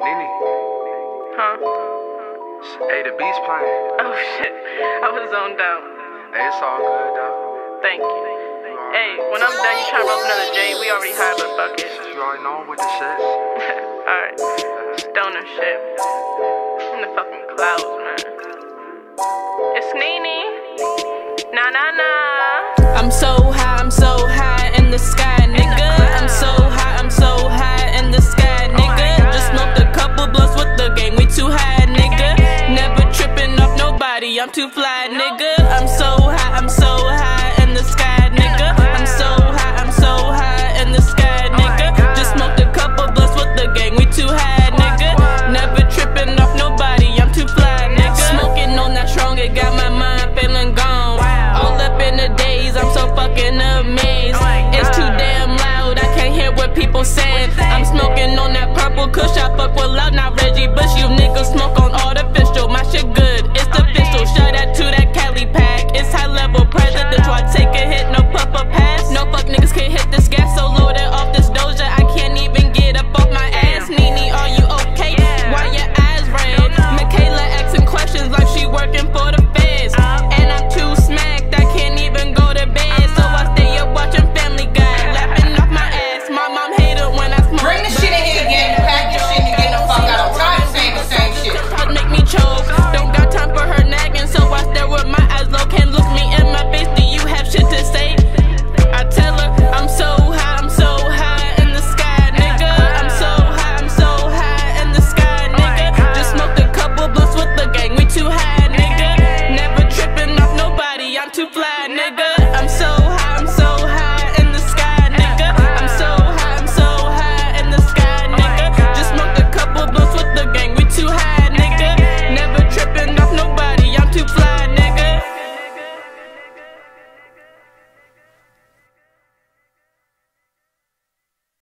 Nene. Huh? Hey, the beat's playing. Oh shit, I was zoned out. Hey, it's all good, though. Thank you. Hey, when I'm done, you try to roll another J. We already have a bucket. You already know with the shit. Alright, stoner shit. In the fucking clouds, man. It's Nene. Nah, nah, nah. I'm so high in the sky, nigga. I'm so high in the sky, nigga. Just smoked a couple blunts with the gang, we too high, nigga. Never tripping off nobody, I'm too fly, nigga. I'm so high in the sky, nigga. I'm so high in the sky, nigga. Just smoked a couple blunts with the gang, we too high, nigga. Never tripping off nobody, I'm too fly, nigga. Smoking on that strong, it got my mind feeling gone. All up in the days, I'm so fucking amazed. It's too damn loud, I can't hear what people saying. I'm smoking on that purple kush, I fuck with loud, not Reggie Bush. You niggas smoke on